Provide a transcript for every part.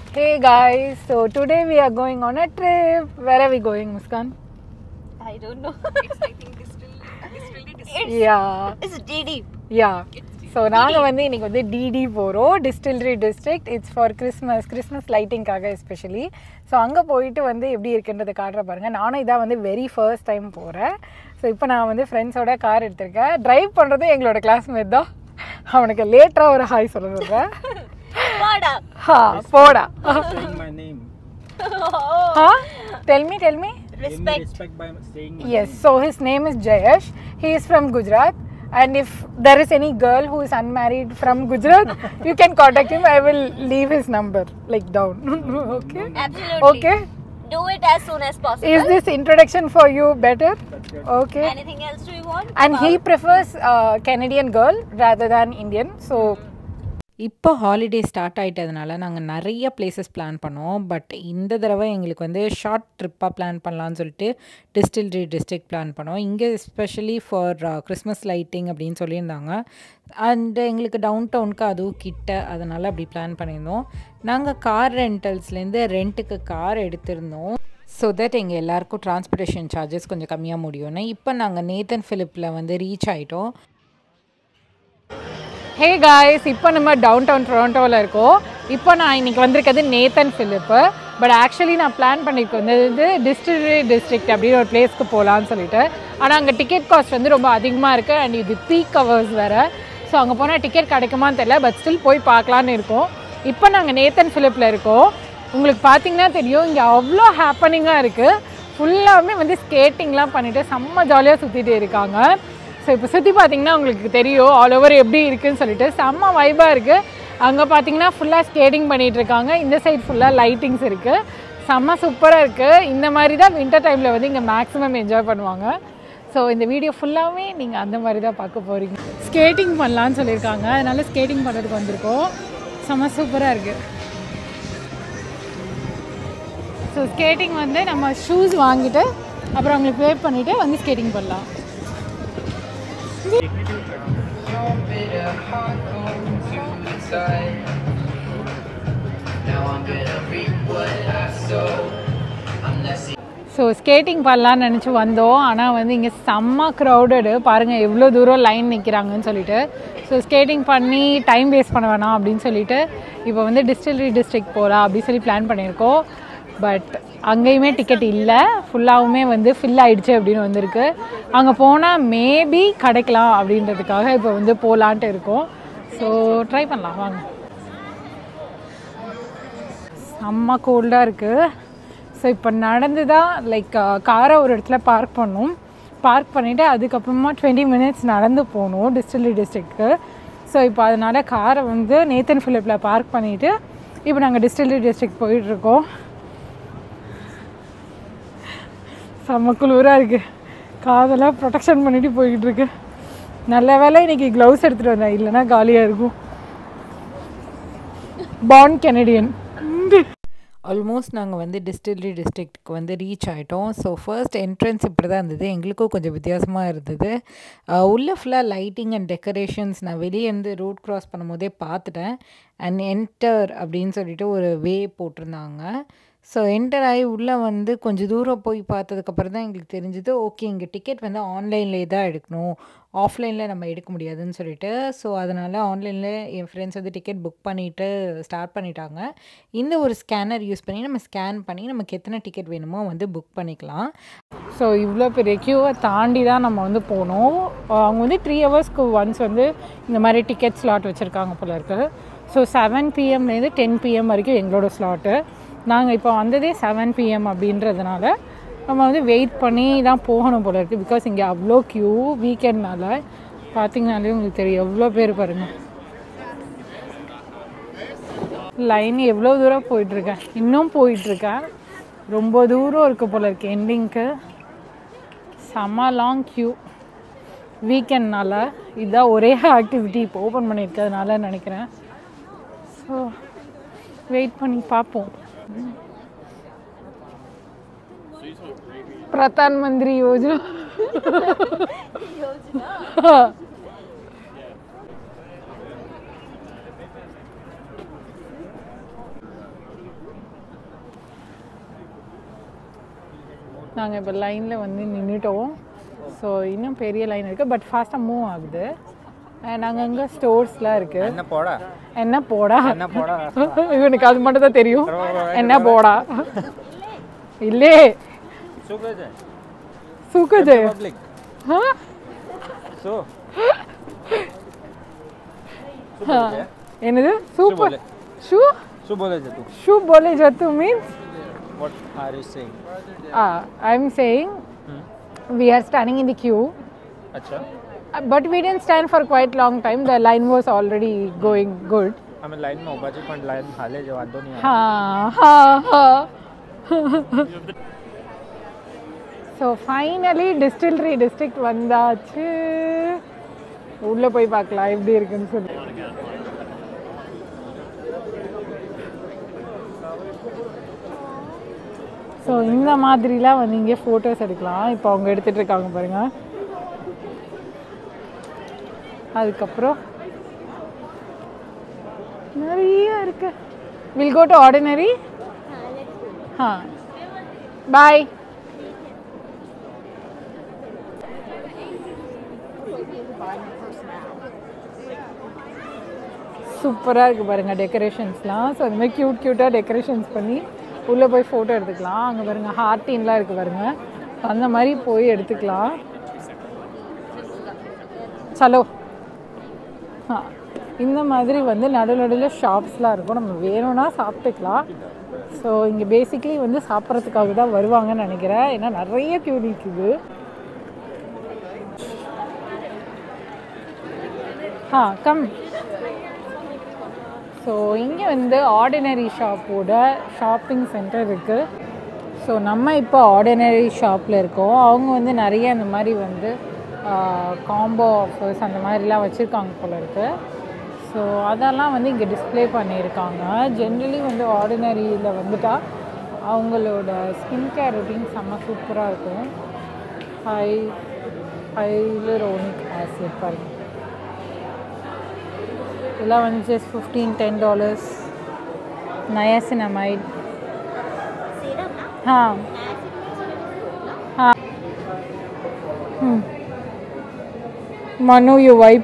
Hey guys, so today we are going on a trip. Where are we going, Muskan? I don't know. It's I think Distillery District. Yeah. It's DD. Yeah. So நாங்க வந்து இன்னைக்கு வந்து DD போறோம். Distillery District. It's for Christmas lighting காக especially. So அங்க போயிட்டு வந்து எப்படி இருக்குன்றத காட்ற பாருங்க. நானும் இத வந்து very first time போறேன். So இப்போ நான் வந்து ஃப்ரெண்ட்ஸோட கார் எடுத்துர்க்கேன். டிரைவ் பண்றது எங்களோட கிளாஸ்மேட் தான். அவனுக்கு லேட்டா ஒரு ஹாய் சொல்லுறேன். Poda. Ha, Poda. Saying my name. Huh? Tell me. Respect by saying my Yes, name. so his name is Jayesh. He is from Gujarat. And if there is any girl who is unmarried from Gujarat, you can contact him. I will leave his number like down. Okay? Absolutely. Okay? Do it as soon as possible. Is this introduction for you better? That's good. Okay. Anything else do you want? And he prefers Canadian girl rather than Indian. So இப்போ holiday start ஆகிட்டதுனால நாங்கள் நிறைய places plan பண்ணோம். But இந்த தடவை எங்களுக்கு வந்து short ட்ரிப்பாக plan பண்ணலான்னு சொல்லிட்டு டிஸ்டிலரி டிஸ்ட்ரிக்ட் பிளான் பண்ணோம். இங்கே எஸ்பெஷலி ஃபார் கிறிஸ்மஸ் லைட்டிங் அப்படின்னு சொல்லியிருந்தாங்க. அண்ட் எங்களுக்கு டவுன் டவுனுக்கு அதுவும் கிட்ட, அதனால் அப்படி பிளான் பண்ணியிருந்தோம். நாங்கள் கார் ரெண்டல்ஸ்லேருந்து ரெண்ட்டுக்கு கார் எடுத்திருந்தோம். ஸோ தட் எங்கள் எல்லாேருக்கும் டிரான்ஸ்போர்ட்டேஷன் சார்ஜஸ் கொஞ்சம் கம்மியாக முடியும்னு. இப்போ நாங்கள் நேத்தன் ஃபிலிப்பில் வந்து ரீச் ஆகிட்டோம். ஹே காய்ஸ், இப்போ நம்ம டவுன் டவுன் டொரண்டோவில் இருக்கோம். இப்போ நான் இன்றைக்கி வந்திருக்கிறது நேத்தன் ஃபிலிப்பு. பட் ஆக்சுவலி நான் பிளான் பண்ணிட்டு வந்தது டிஸ்டிலரி டிஸ்ட்ரிக்ட் அப்படின்னு ஒரு பிளேஸ்க்கு போகலான்னு சொல்லிட்டு. ஆனால் அங்கே டிக்கெட் காஸ்ட் வந்து ரொம்ப அதிகமாக இருக்குது. அண்ட் இது பீக் ஹவர்ஸ் வேறு. ஸோ அங்கே போனால் டிக்கெட் கிடைக்குமான்னு தெரியல. பட் ஸ்டில் போய் பார்க்கலான்னு இருக்கோம். இப்போ நாங்கள் நேத்தன் ஃபிலிப்பில் இருக்கோம். உங்களுக்கு பார்த்தீங்கன்னா தெரியும், இங்கே அவ்வளோ ஹேப்பனிங்காக இருக்குது. ஃபுல்லாகவே வந்து ஸ்கேட்டிங்லாம் பண்ணிவிட்டு செம்ம ஜாலியாக சுற்றிட்டு இருக்காங்க. ஸோ இப்போ சுற்றி பார்த்தீங்கன்னா உங்களுக்கு தெரியும் ஆல் ஓவர் எப்படி இருக்குதுன்னு சொல்லிட்டு செம்ம வைபாக இருக்குது. அங்கே பார்த்தீங்கன்னா ஃபுல்லாக ஸ்கேட்டிங் பண்ணிகிட்ருக்காங்க. இந்த சைட் ஃபுல்லாக லைட்டிங்ஸ் இருக்குது. செம்ம சூப்பராக இருக்குது. இந்த மாதிரி தான் வின்டர் டைமில் வந்து இங்கே மேக்ஸிமம் என்ஜாய் பண்ணுவாங்க. ஸோ இந்த வீடியோ ஃபுல்லாகவே நீங்கள் அந்த மாதிரி தான் பார்க்க போகிறீங்க. ஸ்கேட்டிங் பண்ணலான்னு சொல்லியிருக்காங்க, அதனால் ஸ்கேட்டிங் பண்ணுறதுக்கு வந்திருக்கோம். செம்ம சூப்பராக இருக்குது. ஸோ ஸ்கேட்டிங் வந்து நம்ம ஷூஸ் வாங்கிட்டு அப்புறம் அவங்களுக்கு பே பண்ணிவிட்டு வந்து ஸ்கேட்டிங் பண்ணலாம். ஸோ ஸ்கேட்டிங் பண்ணலான்னு நினச்சி வந்தோம். ஆனால் வந்து இங்கே செம்ம க்ரௌடடு. பாருங்கள் எவ்வளோ தூரம் லைன் நிற்கிறாங்கன்னு சொல்லிட்டு. ஸோ ஸ்கேட்டிங் பண்ணி டைம் வேஸ்ட் பண்ண வேணாம் அப்படின்னு சொல்லிட்டு இப்போ வந்து டிஸ்டிலரி டிஸ்ட்ரிக்ட் போகலாம் அப்படின்னு சொல்லி பிளான் பண்ணியிருக்கோம். பட் அங்கேயுமே டிக்கெட் இல்லை, ஃபுல்லாகவுமே வந்து ஃபில் ஆகிடுச்சு அப்படின்னு வந்திருக்கு. அங்கே போனால் மேபி கிடைக்கலாம் அப்படின்றதுக்காக இப்போ வந்து போகலான்ட்டு இருக்கோம். ஸோ ட்ரை பண்ணலாம் வாங்க. செம்ம கோல்டாக இருக்குது. ஸோ இப்போ நடந்து தான் லைக் காரை ஒரு இடத்துல பார்க் பண்ணோம். பார்க் பண்ணிவிட்டு அதுக்கப்புறமா 20 minutes நடந்து போகணும் டிஸ்டிலரி டிஸ்ட்ரிக்ட்க்கு. ஸோ இப்போ அதனால் காரை வந்து நேத்தன் ஃபிலிப்பில் பார்க் பண்ணிவிட்டு இப்போ நாங்கள் டிஸ்டிலரி டிஸ்ட்ரிக்ட் போயிட்டுருக்கோம். செம்ம குளிராக இருக்குது. காதெல்லாம் ப்ரொடெக்ஷன் பண்ணிவிட்டு போய்கிட்டுருக்கு. நல்ல வேலை இன்றைக்கி க்ளவுஸ் எடுத்துகிட்டு வந்தேன், இல்லைன்னா காலியாக இருக்கும். Born Canadian. ஆல்மோஸ்ட் நாங்கள் வந்து டிஸ்டிலரி டிஸ்ட்ரிக்ட்டுக்கு வந்து ரீச் ஆகிட்டோம். ஸோ ஃபர்ஸ்ட் என்ட்ரன்ஸ் இப்படி தான் இருந்தது. எங்களுக்கும் கொஞ்சம் வித்தியாசமாக இருந்தது. உள்ளே ஃபுல்லாக லைட்டிங் அண்ட் டெக்கரேஷன்ஸ் நான் வெளியே இருந்து ரோட் க்ராஸ் பண்ணும்போதே பார்த்துட்டேன். அண்ட் என்டர் அப்படின்னு சொல்லிட்டு ஒரு வே போட்டிருந்தாங்க. ஸோ என்டர் ஆகி உள்ளே வந்து கொஞ்சம் தூரம் போய் பார்த்ததுக்கப்புறம் தான் எங்களுக்கு தெரிஞ்சது, ஓகே இங்கே டிக்கெட் வந்து ஆன்லைன்லேயே தான் எடுக்கணும், ஆஃப்லைனில் நம்ம எடுக்க முடியாதுன்னு சொல்லிட்டு. ஸோ அதனால் ஆன்லைனில் என் ஃப்ரெண்ட்ஸ் வந்து டிக்கெட் புக் பண்ணிவிட்டு ஸ்டார்ட் பண்ணிட்டாங்க. இந்த ஒரு ஸ்கேனர் யூஸ் பண்ணி நம்ம ஸ்கேன் பண்ணி நமக்கு எத்தனை டிக்கெட் வேணுமோ வந்து புக் பண்ணிக்கலாம். ஸோ இவ்வளோ பெரிய க்யூவை தாண்டி தான் நம்ம வந்து போனோம். அவங்க வந்து 3 hours ஒன்ஸ் வந்து இந்த மாதிரி டிக்கெட் ஸ்லாட் வச்சுருக்காங்க போல இருக்குது. ஸோ 7 PM 10 PM வரைக்கும் எங்களோட ஸ்லாட்டு. நாங்கள் இப்போ வந்ததே 7 PM அப்படின்றதுனால நம்ம வந்து வெயிட் பண்ணி தான் போகணும் போல இருக்குது. பிகாஸ் இங்கே அவ்வளோ க்யூ வீக்கெண்ட்னால பார்த்திங்கனாலே உங்களுக்கு தெரியும் எவ்வளோ பேர் பாருங்கள். லைன் எவ்வளோ தூரம் போயிட்டுருக்கேன், இன்னும் போயிட்டுருக்கேன். ரொம்ப தூரம் இருக்குது போல இருக்குது எண்டிங்க்கு. செம்ம லாங் க்யூ வீக்கெண்ட்னால. இதுதான் ஒரே ஆக்டிவிட்டி இப்போ ஓப்பன் பண்ணியிருக்கிறதுனால நினைக்கிறேன். ஸோ வெயிட் பண்ணி பார்ப்போம். प्रधान मंत्री योजना நாங்கள் இப்போ லைனில் வந்து நின்றுட்டோம். ஸோ இன்னும் பெரிய லைன் இருக்குது, பட் ஃபாஸ்ட்டாக மூவ் ஆகுது. நாங்கள் அங்கே ஸ்டோர்ஸ்லாம் இருக்குது. என்ன போடா இவனுக்கு அது மட்டும் தான் தெரியும். என்ன போடா இல்லே சுக்குது என்னது சூப்பர் ஷூ ஷூ बोले जतु means what are you saying? I'm saying we are standing in the queue. Acha. But we didn't stand for quite long time. The line was already going good. અમે લાઈનમાં ઊભા છે પણ line હાલે જ વાંધો નહીં. હા. So finally Distillery District வந்தாச்சு. உள்ள போய் பார்க்கலாம் எப்படி இருக்குன்னு சொல்லி. ஸோ இந்த மாதிரிலாம் வந்து இங்கே ஃபோட்டோஸ் எடுக்கலாம். இப்போ அவங்க எடுத்துகிட்டு இருக்காங்க பாருங்கள். அதுக்கப்புறம் நிறைய இருக்கு. Will go to ordinary. பாய். சூப்பராக இருக்குது பாருங்கள் டெக்கரேஷன்ஸ்லாம். ஸோ அந்த மாதிரி க்யூட்டாக டெக்கரேஷன்ஸ் பண்ணி உள்ளே போய் ஃபோட்டோ எடுத்துக்கலாம். அங்கே பாருங்கள் ஹார்டின்லாம் இருக்குது பாருங்கள். அந்த மாதிரி போய் எடுத்துக்கலாம். சலோ. இந்த மாதிரி வந்து நடுவில் ஷாப்ஸ்லாம் இருக்கும். நம்ம வேணும்னா சாப்பிட்டுக்கலாம். ஸோ இங்கே பேசிக்லி வந்து சாப்பிட்றதுக்காக தான் வருவாங்கன்னு நினைக்கிறேன். ஏன்னா நிறைய க்யூ நிற்குது. கம். ஸோ இங்கே வந்து ஆர்டினரி ஷாப்போட ஷாப்பிங் சென்டர் இருக்குது. ஸோ நம்ம இப்போ ஆர்டினரி ஷாப்பில் இருக்கோம். அவங்க வந்து நிறைய இந்த மாதிரி வந்து காம்போ ஆஃபர்ஸ் அந்த மாதிரிலாம் வச்சுருக்காங்க போல இருக்குது. ஸோ அதெல்லாம் வந்து இங்கே டிஸ்பிளே பண்ணியிருக்காங்க. ஜென்ரலி வந்து ஆர்டினரியில் வந்துட்டால் அவங்களோட ஸ்கின் கேர் ரொட்டீன் செம்ம சூப்பராக இருக்கும். ஹைலரோனிக் ஆசிட் பாருங்க. இதெல்லாம் வந்து just $10. Niacinamide. Manu, you wipe.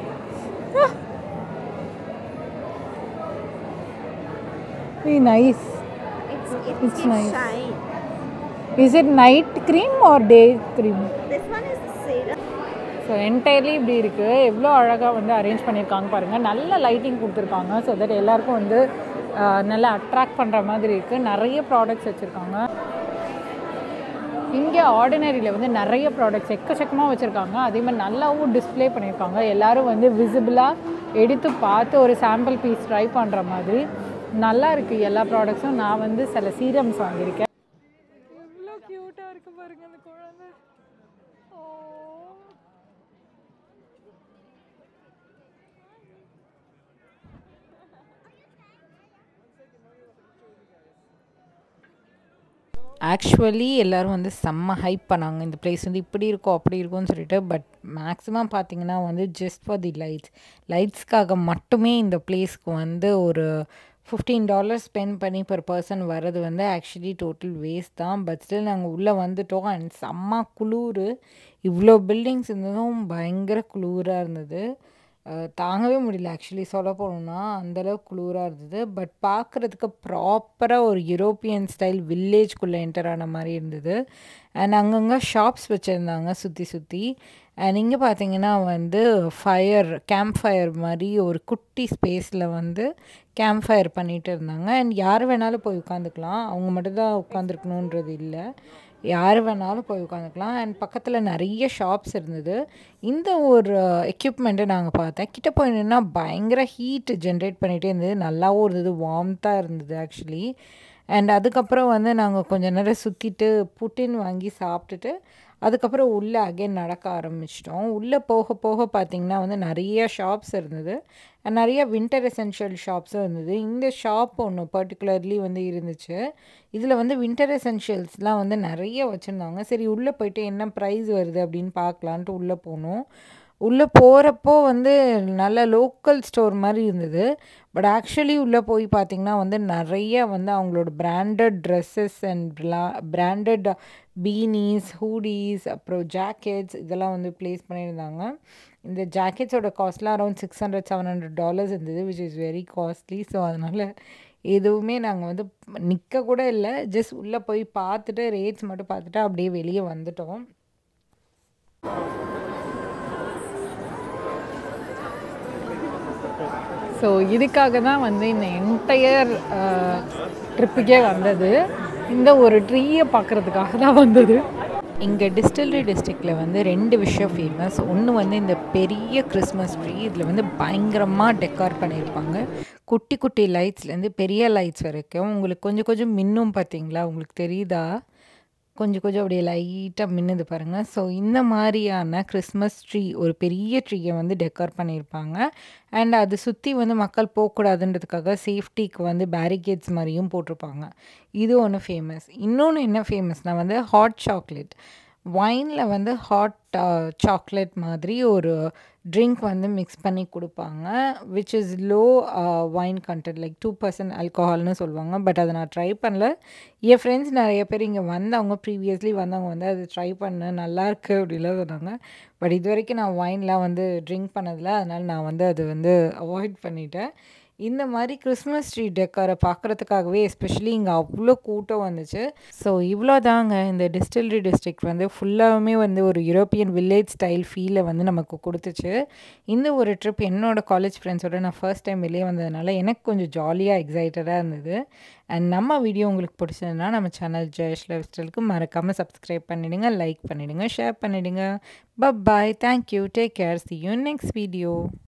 Very nice. It's nice. Shine. Is it night cream or day cream? This one is serum. So entirely இப்படி இருக்குது. எவ்வளோ அழகாக வந்து அரேஞ்ச் பண்ணியிருக்காங்க பாருங்கள். நல்ல லைட்டிங் கொடுத்துருக்காங்க. ஸோ தட் எல்லாருக்கும் வந்து நல்லா அட்ராக்ட் பண்ணுற மாதிரி இருக்குது. நிறைய ப்ராடக்ட்ஸ் வச்சுருக்காங்க. இங்கே ஆர்டினரியில் வந்து நிறைய ப்ராடக்ட்ஸ் எக்கச்சக்கமாக வச்சுருக்காங்க. அதே மாதிரி நல்லாவும் டிஸ்பிளே பண்ணியிருக்காங்க. எல்லோரும் வந்து விசிபிளாக எடுத்து பார்த்து ஒரு சாம்பிள் பீஸ் ட்ரை பண்ணுற மாதிரி நல்லா இருக்குது எல்லா ப்ராடக்ட்ஸும். நான் வந்து சில சீரம்ஸ் வாங்கியிருக்கேன். எவ்வளோ க்யூட்டாக இருக்குது பாருங்கள் அந்த குழந்தை. ஆக்சுவலி எல்லோரும் வந்து செம்ம ஹைப் பண்ணாங்க. இந்த பிளேஸ் வந்து இப்படி இருக்கும் அப்படி இருக்கும்னு சொல்லிட்டு. பட் மேக்ஸிமம் பார்த்திங்கன்னா வந்து ஜஸ்ட் ஃபார் தி லைட்ஸ்க்காக மட்டுமே இந்த பிளேஸ்க்கு வந்து ஒரு $15 ஸ்பெண்ட் பண்ணி பர் பர்சன் வர்றது வந்து ஆக்சுவலி டோட்டல் வேஸ்ட் தான். பட் ஸ்டில் நாங்கள் உள்ளே வந்துட்டோம். அண்ட் செம்ம குளிர். இவ்வளோ பில்டிங்ஸ் இருந்ததும் பயங்கர குளிராக இருந்தது. தாங்கவே முடியல ஆக்சுவலி சொல்ல போகணுன்னா. அந்தளவுக்கு குளிராக இருந்தது. பட் பார்க்குறதுக்கு ப்ராப்பராக ஒரு யூரோப்பியன் ஸ்டைல் வில்லேஜ்குள்ளே என்டர் ஆன மாதிரி இருந்தது. அண்ட் அங்கங்கே ஷாப்ஸ் வச்சுருந்தாங்க சுற்றி. அண்ட் இங்கே பார்த்தீங்கன்னா வந்து கேம்ப் ஃபயர் மாதிரி ஒரு குட்டி ஸ்பேஸில் வந்து கேம்ப் ஃபயர் பண்ணிகிட்டு இருந்தாங்க. அண்ட் யார் வேணாலும் போய் உட்காந்துக்கலாம். அவங்க மட்டும்தான் உட்காந்துருக்கணுன்றது இல்லை, யார் வேணாலும் போய் உட்காந்துக்கலாம். அண்ட் பக்கத்தில் நிறைய ஷாப்ஸ் இருந்தது. இந்த ஒரு எக்யூப்மெண்ட்டை நாங்கள் பார்த்தேன். கிட்ட போய் நின்னா பயங்கர ஹீட் ஜென்ரேட் பண்ணிகிட்டே இருந்தது. நல்லாவும் இருந்தது, வார்ம்த்தாக இருந்தது ஆக்சுவலி. அண்ட் அதுக்கப்புறம் வந்து நாங்கள் கொஞ்சம் நேரம் சுற்றிட்டு புட்டின் வாங்கி சாப்பிட்டுட்டு அதுக்கப்புறம் உள்ளே அகைன் நடக்க ஆரம்பிச்சிட்டோம். உள்ளே போக போக பார்த்திங்கன்னா வந்து நிறைய ஷாப்ஸ் இருந்தது. நிறைய வின்டர் எசென்ஷியல் ஷாப்ஸும் இருந்தது. இந்த ஷாப் ஒன்று பர்டிகுலர்லி வந்து இருந்துச்சு. இதில் வந்து வின்டர் எசென்ஷியல்ஸ்லாம் வந்து நிறைய வச்சுருந்தாங்க. சரி உள்ளே போய்ட்டு என்ன ப்ரைஸ் வருது அப்படின்னு பார்க்கலான்ட்டு உள்ளே போனோம். உள்ளே போகிறப்போ வந்து நல்ல லோக்கல் ஸ்டோர் மாதிரி இருந்தது. பட் ஆக்சுவலி உள்ளே போய் பார்த்திங்கன்னா வந்து நிறைய வந்து அவங்களோட branded dresses and branded beanies, hoodies, அப்புறம் ஜாக்கெட்ஸ் இதெல்லாம் வந்து ப்ளேஸ் பண்ணியிருந்தாங்க. இந்த ஜாக்கெட்ஸோட காஸ்ட்லாம் அரௌண்ட் $600-700 இருந்தது, which is very costly. So அதனால் எதுவுமே நாங்கள் வந்து நிற்க கூட இல்லை, ஜஸ்ட் உள்ளே போய் பார்த்துட்டு ரேட்ஸ் மட்டும் பார்த்துட்டு அப்படியே வெளியே வந்துட்டோம். ஸோ இதுக்காக தான் வந்து இந்த என்டையர் ட்ரிப்புக்கே வந்தது. இந்த ஒரு ட்ரீயை பார்க்குறதுக்காக தான் வந்தது. இங்கே டிஸ்டிலரி டிஸ்ட்ரிக்டில் வந்து 2 விஷயம் ஃபேமஸ். ஒன்று வந்து இந்த பெரிய கிறிஸ்மஸ் ட்ரீ, இதில் வந்து பயங்கரமாக டெக்கார் பண்ணியிருப்பாங்க. குட்டி குட்டி லைட்ஸ்லேருந்து பெரிய லைட்ஸ் வரைக்கும் உங்களுக்கு கொஞ்சம் கொஞ்சம் மின்னும் பார்த்தீங்களா, உங்களுக்கு தெரியுதா? கொஞ்சம் கொஞ்சம் அப்படியே லைட்டாக மின்னுது பாருங்கள். ஸோ இந்த மாதிரியான கிறிஸ்மஸ் ட்ரீ, ஒரு பெரிய ட்ரீயை வந்து டெக்கார் பண்ணியிருப்பாங்க. அண்ட் அது சுற்றி வந்து மக்கள் போகக்கூடாதுன்றதுக்காக சேஃப்டிக்கு வந்து பேரிகேட்ஸ் மாதிரியும் போட்டிருப்பாங்க. இது ஒன்று ஃபேமஸ். இன்னொன்று என்ன ஃபேமஸ்னால் வந்து ஹாட் சாக்லேட். வைனில் வந்து ஹாட் சாக்லேட் மாதிரி ஒரு ட்ரிங்க் வந்து மிக்ஸ் பண்ணி கொடுப்பாங்க, which is low wine content, like 2% ஆல்கஹால்னு சொல்லுவாங்க. பட் அதை நான் ட்ரை பண்ணல. என் ஃப்ரெண்ட்ஸ் நிறைய பேர் இங்கே வந்தவங்க, ப்ரீவியஸ்லி வந்தவங்க வந்து அது ட்ரை பண்ண நல்லாயிருக்கு அப்படிலாம் சொன்னாங்க. பட் இது வரைக்கும் நான் வைன்லாம் வந்து ட்ரிங்க் பண்ணதில்லை, அதனால் நான் வந்து அது வந்து அவாய்ட் பண்ணிட்டேன். இந்த மாதிரி கிறிஸ்மஸ் ட்ரீ டெக்காரை பார்க்குறதுக்காகவே எஸ்பெஷலி இங்கே அவ்வளோ கூட்டம் வந்துச்சு. ஸோ இவ்வளோ தாங்க இந்த டிஸ்டிலரி டிஸ்ட்ரிக்ட் வந்து ஃபுல்லாகவுமே வந்து ஒரு யூரோப்பியன் வில்லேஜ் ஸ்டைல் ஃபீலை வந்து நமக்கு கொடுத்துச்சு. இந்த ஒரு ட்ரிப் என்னோடய காலேஜ் ஃப்ரெண்ட்ஸோட நான் ஃபர்ஸ்ட் டைம் வெளியே வந்ததுனால எனக்கு கொஞ்சம் ஜாலியாக எக்ஸைட்டடாக இருந்தது. அண்ட் நம்ம வீடியோ உங்களுக்கு பிடிச்சதுன்னா நம்ம சேனல் ஜெயஷ் லைஃப் ஸ்டைலுக்கு மறக்காமல் சப்ஸ்கிரைப் பண்ணிவிடுங்க, லைக் பண்ணிவிடுங்க, ஷேர் பண்ணிவிடுங்க. Bye, thank you, take care, see you in next video.